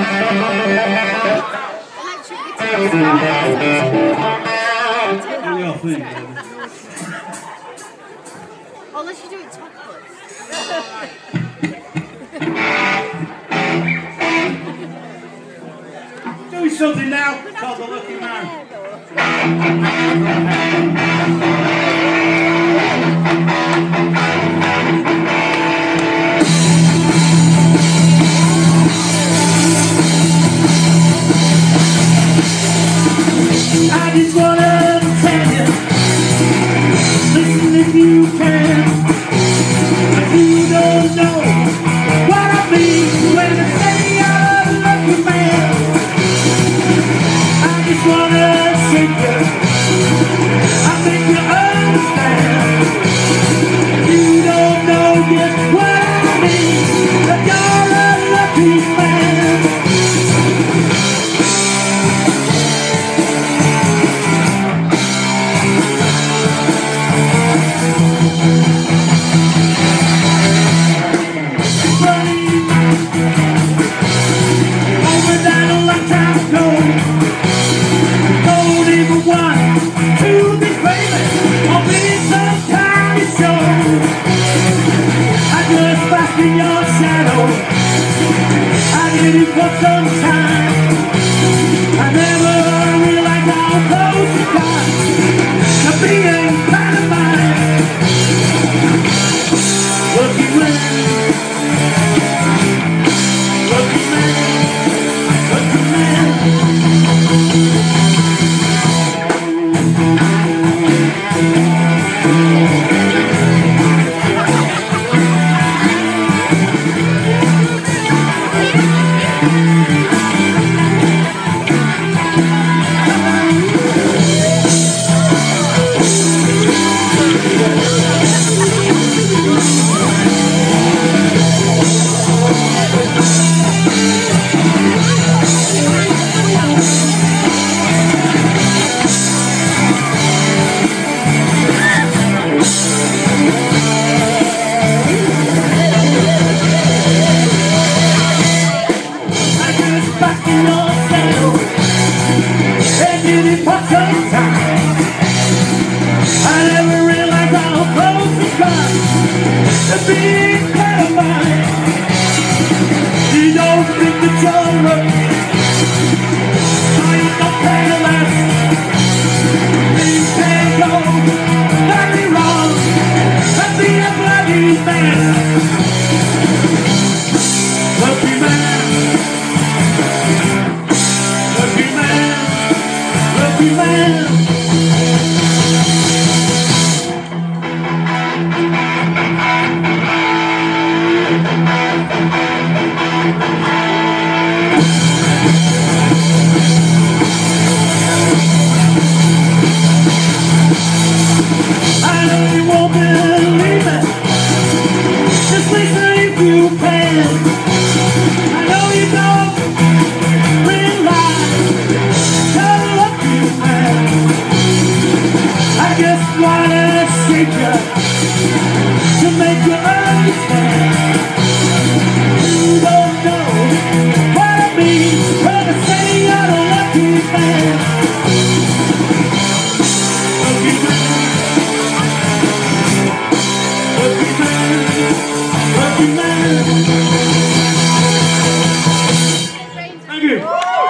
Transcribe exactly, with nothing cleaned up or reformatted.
Unless you do it topless. Doing something now called The Lucky Man. I just wanna tell you, listen if you can. You don't know what I mean when I say I'm a lucky man. I just wanna shake you, I think you understand. You don't know just what I mean, but you're a lucky man. In your shadow, I did it for some time. I never realized how close it got to being part of mine. Lucky man, lucky man, lucky man. To make you understand, you don't know what I mean when I say you're a lucky man. Lucky man, lucky man, lucky man. Thank you.